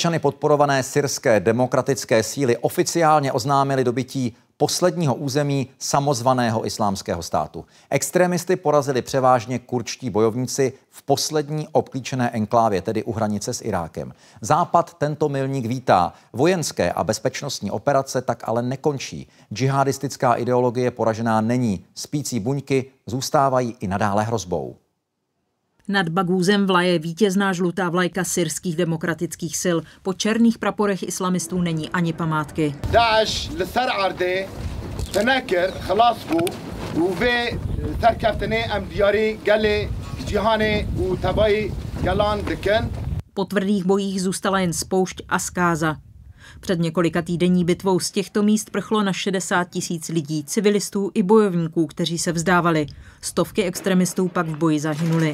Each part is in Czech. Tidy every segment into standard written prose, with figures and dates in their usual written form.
Američany podporované syrské demokratické síly oficiálně oznámily dobytí posledního území samozvaného Islámského státu. Extremisty porazili převážně kurdští bojovníci v poslední obklíčené enklávě, tedy u hranice s Irákem. Západ tento milník vítá. Vojenské a bezpečnostní operace tak ale nekončí. Džihadistická ideologie poražená není. Spící buňky zůstávají i nadále hrozbou. Nad Bagúzem vlaje vítězná žlutá vlajka syrských demokratických sil. Po černých praporech islamistů není ani památky. Po tvrdých bojích zůstala jen spoušť a zkáza. Před několika týdenní bitvou z těchto míst prchlo na 60 000 lidí, civilistů i bojovníků, kteří se vzdávali. Stovky extremistů pak v boji zahynuly.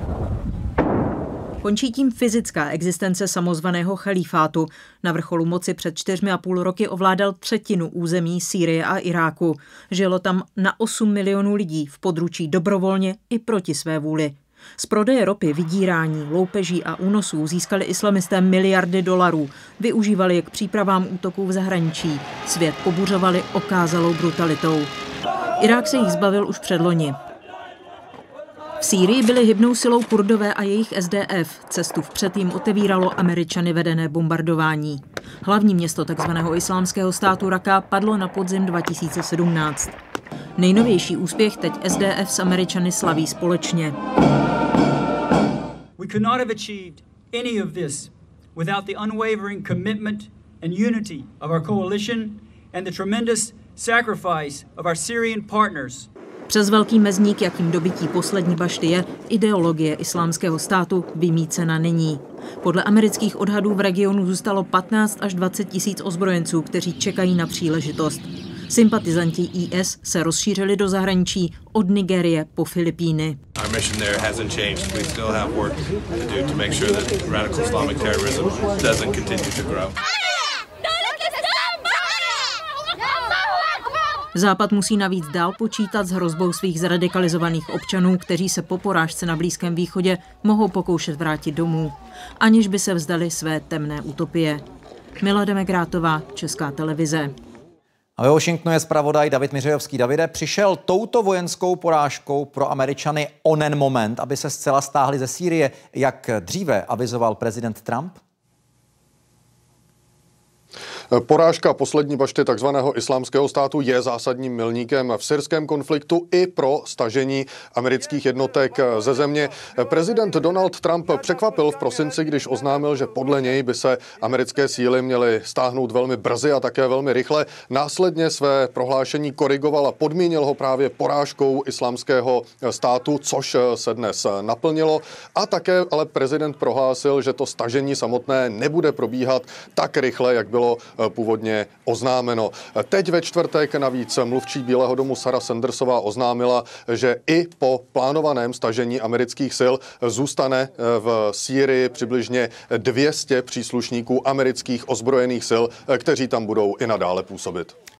Končí tím fyzická existence samozvaného chalífátu. Na vrcholu moci před 4,5 roky ovládal třetinu území Sýrie a Iráku. Žilo tam na 8 milionů lidí v područí dobrovolně i proti své vůli. Z prodeje ropy, vydírání, loupeží a únosů získali islamisté miliardy dolarů. Využívali je k přípravám útoků v zahraničí. Svět pobuřovali okázalou brutalitou. Irák se jich zbavil už předloni. V Sýrii byly hybnou silou Kurdové a jejich SDF. Cestu vpřed jim otevíralo Američany vedené bombardování. Hlavní město tzv. Islámského státu Raka padlo na podzim 2017. Nejnovější úspěch teď SDF s Američany slaví společně. We could not have achieved any of this without the unwavering commitment and unity of our coalition and the tremendous sacrifice of our Syrian partners. Přes velký mezník, jakým dobytí poslední bašty je, ideologie Islámského státu vymýcena není. Podle amerických odhadů v regionu zůstalo 15 až 20 tisíc ozbrojenců, kteří čekají na příležitost. Sympatizanti IS se rozšířili do zahraničí od Nigérie po Filipíny. Západ musí navíc dál počítat s hrozbou svých zradikalizovaných občanů, kteří se po porážce na Blízkém východě mohou pokoušet vrátit domů, aniž by se vzdali své temné utopie. Milada Megrátová, Česká televize. A ve Washingtonu je zpravodaj David Miřejovský. Davide, přišel touto vojenskou porážkou pro Američany onen moment, aby se zcela stáhli ze Sýrie, jak dříve avizoval prezident Trump? Porážka poslední bašty takzvaného Islámského státu je zásadním milníkem v syrském konfliktu i pro stažení amerických jednotek ze země. Prezident Donald Trump překvapil v prosinci, když oznámil, že podle něj by se americké síly měly stáhnout velmi brzy a také velmi rychle. Následně své prohlášení korigoval a podmínil ho právě porážkou Islámského státu, což se dnes naplnilo. A také ale prezident prohlásil, že to stažení samotné nebude probíhat tak rychle, jak bylo původně oznámeno. Teď ve čtvrtek navíc mluvčí Bílého domu Sarah Sandersová oznámila, že i po plánovaném stažení amerických sil zůstane v Sýrii přibližně 200 příslušníků amerických ozbrojených sil, kteří tam budou i nadále působit.